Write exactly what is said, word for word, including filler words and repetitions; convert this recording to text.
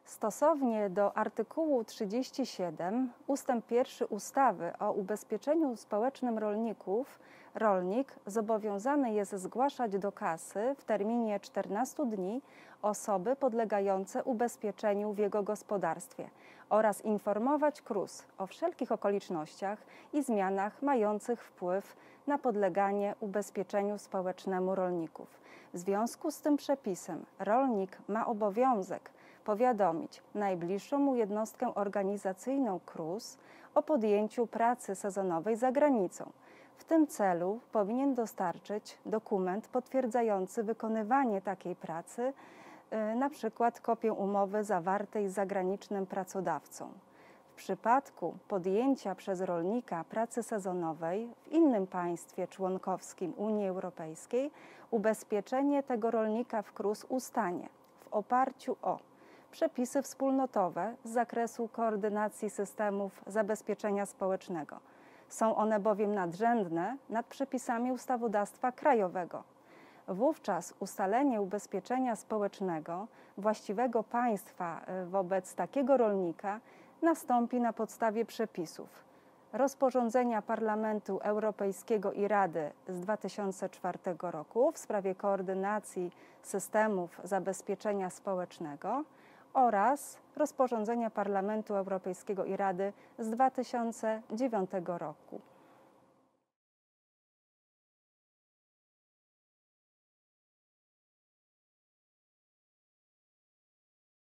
Stosownie do artykułu trzydziestego siódmego ustęp pierwszy ustawy o ubezpieczeniu społecznym rolników, rolnik zobowiązany jest zgłaszać do kasy w terminie czternastu dni osoby podlegające ubezpieczeniu w jego gospodarstwie oraz informować K R U S o wszelkich okolicznościach i zmianach mających wpływ na podleganie ubezpieczeniu społecznemu rolników. W związku z tym przepisem rolnik ma obowiązek powiadomić najbliższą mu jednostkę organizacyjną K R U S o podjęciu pracy sezonowej za granicą. W tym celu powinien dostarczyć dokument potwierdzający wykonywanie takiej pracy, na przykład kopię umowy zawartej z zagranicznym pracodawcą. W przypadku podjęcia przez rolnika pracy sezonowej w innym państwie członkowskim Unii Europejskiej ubezpieczenie tego rolnika w K R U S ustanie w oparciu o przepisy wspólnotowe z zakresu koordynacji systemów zabezpieczenia społecznego. Są one bowiem nadrzędne nad przepisami ustawodawstwa krajowego. Wówczas ustalenie ubezpieczenia społecznego właściwego państwa wobec takiego rolnika nastąpi na podstawie przepisów rozporządzenia Parlamentu Europejskiego i Rady z dwa tysiące czwartego roku w sprawie koordynacji systemów zabezpieczenia społecznego oraz rozporządzenia Parlamentu Europejskiego i Rady z dwa tysiące dziewiątego roku.